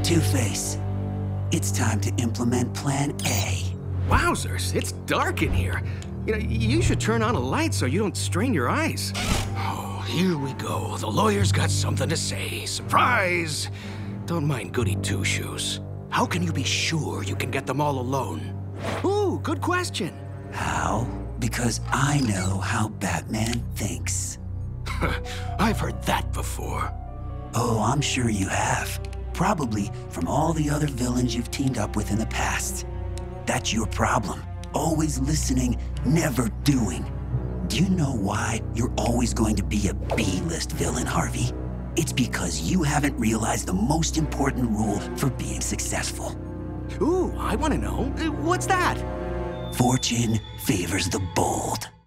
Two-Face, it's time to implement Plan A. Wowzers, it's dark in here. You know, you should turn on a light so you don't strain your eyes. Oh, here we go. The lawyer's got something to say. Surprise! Don't mind Goody Two-Shoes. How can you be sure you can get them all alone? Ooh, good question. How? Because I know how Batman thinks. I've heard that before. Oh, I'm sure you have. Probably from all the other villains you've teamed up with in the past. That's your problem. Always listening, never doing. Do you know why you're always going to be a B-list villain, Harvey? It's because you haven't realized the most important rule for being successful. Ooh, I want to know. What's that? Fortune favors the bold.